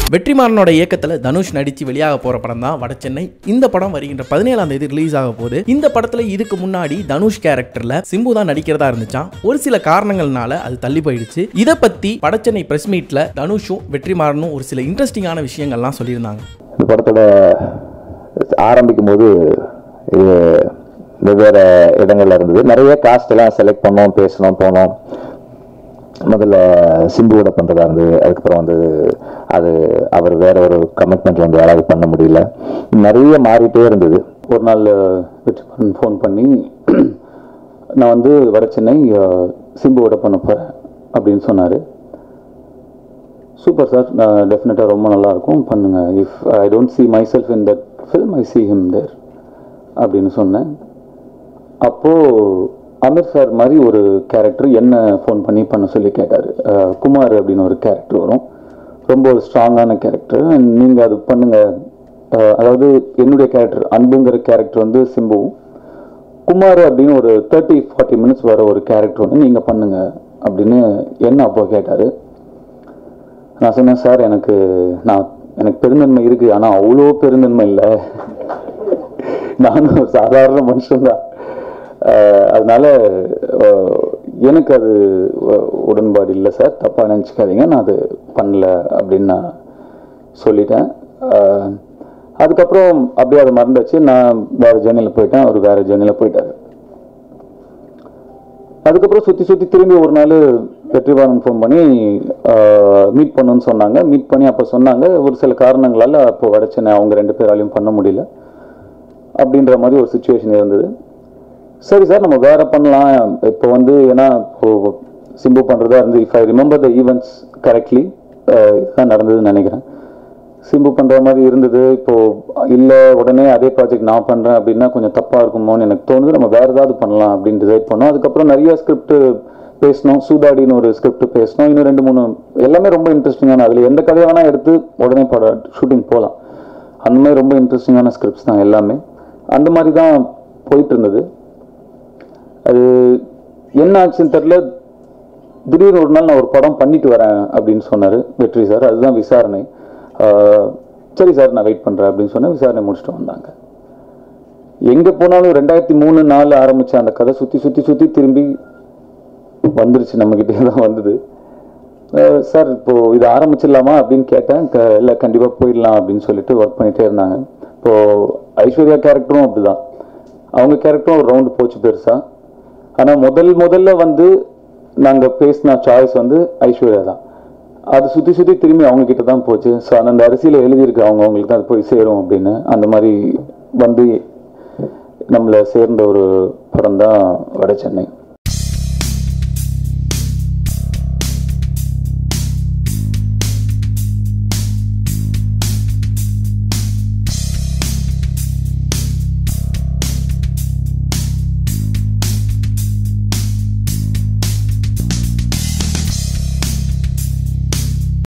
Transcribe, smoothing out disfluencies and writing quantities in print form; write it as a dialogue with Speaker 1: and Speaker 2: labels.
Speaker 1: வெற்றிமாறனோட இயக்கத்துல தனுஷ் நடிச்சு வெளியாக போற படம் தான் வட சென்னை. இந்த படம் வருகின்ற 17ஆம் தேதி ரிலீஸ் ஆக போகுது. இந்த படத்துல இதுக்கு முன்னாடி தனுஷ் கேரக்டர்ல சிம்பு தான் நடிக்கிறதா இருந்துச்சான். ஒரு சில காரணங்கள்னால அது தள்ளி போயிடுச்சு. இத பத்தி வட சென்னை பிரஸ் மீட்ல தனுஷும் வெற்றிமாறனும் ஒரு சில இன்ட்ரெஸ்டிங்கான விஷயங்கள்லாம் சொல்லியிருந்தாங்க.
Speaker 2: இந்த படத்தோட ஆரம்பிக்கும் போது இது வெவ்வேறு இடங்கள்ல இருந்தது. நிறைய காஸ்ட் எல்லாம் செலக்ட் பண்ணோம், பேசணும், போனோம். முதல்ல சிம்புவோட பண்ணுறதா இருந்தது. அதுக்கப்புறம் வந்து அது அவர் வேற ஒரு கமிட்மெண்ட் வந்து யாராவது பண்ண முடியல. நிறைய மாறிட்டே இருந்தது. ஒரு நாள் வெற்றிமாறன் ஃபோன் பண்ணி நான் வந்து வட சென்னை சிம்புவோட பண்ண போகிறேன் அப்படின்னு சொன்னார். சூப்பர் சார், நான் டெஃபினட்டாக ரொம்ப நல்லாயிருக்கும், பண்ணுங்கள். If I don't see myself in that film, I see him there அப்படின்னு சொன்னேன். அப்போது அமீர் சார் மாதிரி ஒரு கேரக்டர் என்ன ஃபோன் பண்ணி பண்ண சொல்லி கேட்டார். குமார் அப்படின்னு ஒரு கேரக்டர் வரும், ரொம்ப ஒரு ஸ்ட்ராங்கான கேரக்டர், நீங்கள் அது பண்ணுங்கள். அதாவது என்னுடைய கேரக்டர் அன்புங்கிற கேரக்டர் வந்து சிம்பு, குமார் அப்படின்னு ஒரு 30-40 மினிட்ஸ் வர ஒரு கேரக்டர் ஒன்று நீங்கள் பண்ணுங்கள் அப்படின்னு என்ன அப்போ கேட்டார். நான் சொன்னேன், சார் எனக்கு பெருந்தன்மை இருக்குது, ஆனால் அவ்வளோ பெருந்தன்மை இல்லை, நானும் ஒரு சாதாரண மனுஷன்தான், அதனால எனக்கு அது உடன்பாடு இல்லை சார், தப்பாக நினச்சிக்காதீங்க, நான் அது பண்ணல அப்படின்னு நான் சொல்லிட்டேன். அதுக்கப்புறம் அப்படியே அதை மறந்துச்சு. நான் வேறு ஜேர்னியில் போயிட்டேன், அவர் வேறு ஜேர்னியில் போயிட்டார். அதுக்கப்புறம் சுற்றி திரும்பி ஒரு நாள் வெற்றிமாறன் ஃபோன் பண்ணி மீட் பண்ணுன்னு சொன்னாங்க. மீட் பண்ணி அப்போ சொன்னாங்க, ஒரு சில காரணங்களால் அப்போ வட சென்னை அவங்க 2 பேராலையும் பண்ண முடியல அப்படின்ற மாதிரி ஒரு சுச்சுவேஷன் இருந்தது. சரி சார், நம்ம வேற பண்ணலாம் இப்போ வந்து, ஏன்னா இப்போ சிம்பு பண்ணுறதா இருந்து, if I remember the events correctly இதுதான் நடந்ததுன்னு நினைக்கிறேன். சிம்பு பண்ணுற மாதிரி இருந்தது. இப்போது இல்லை உடனே அதே ப்ராஜெக்ட் நான் பண்ணுறேன் அப்படின்னா கொஞ்சம் தப்பாக இருக்குமோன்னு எனக்கு தோணுது. நம்ம வேறு ஏதாவது பண்ணலாம் அப்படின்னு டிசைட் பண்ணோம். அதுக்கப்புறம் நிறைய ஸ்கிரிப்ட் பேசணும். சூதாடின்னு ஒரு ஸ்கிரிப்ட் பேசணும். இன்னும் 2-3 எல்லாமே ரொம்ப இன்ட்ரெஸ்டிங்கான, அதில் எந்த கதையை வேணால் எடுத்து உடனே ஷூட்டிங் போகலாம். அந்த மாதிரி ரொம்ப இன்ட்ரெஸ்டிங்கான ஸ்கிரிப்ட்ஸ் தான் எல்லாமே. அந்த மாதிரி தான் போயிட்டு இருந்தது. அது என்ன ஆச்சுன்னு தெரியல, திடீர்னு ஒரு நாள் நான் ஒரு படம் பண்ணிட்டு வரேன் அப்படின்னு சொன்னார் வெற்றி சார். அதுதான் விசாரணை. சரி சார், நான் வெயிட் பண்ணுறேன் அப்படின்னு சொன்னேன். விசாரணை முடிச்சுட்டு வந்தாங்க. எங்கே போனாலும் 2003-4 ஆரம்பித்த அந்த கதை சுற்றி திரும்பி வந்துருச்சு, நம்மக்கிட்டே தான் வந்தது. சார் இப்போது இது ஆரம்பிச்சிடலாமா அப்படின்னு கேட்டேன். இல்லை கண்டிப்பாக போயிடலாம் அப்படின்னு சொல்லிட்டு ஒர்க் பண்ணிகிட்டே இருந்தாங்க. இப்போது ஐஸ்வர்யா கேரக்டரும் அப்படிதான், அவங்க கேரக்டரும் ஒரு ரவுண்டு போச்சு பெருசாக. ஆனால் முதல்ல வந்து நாங்கள் பேசின சாய்ஸ் வந்து ஐஸ்வர்யா தான். அது சுற்றி திரும்பி அவங்க கிட்ட தான் போச்சு. ஸோ அந்த அரிசியில் எழுதியிருக்கு அவங்களுக்கு தான் அது போய் சேரும் அப்படின்னு. அந்த மாதிரி வந்து நம்மளை சேர்ந்த ஒரு படம் தான் வட சென்னை.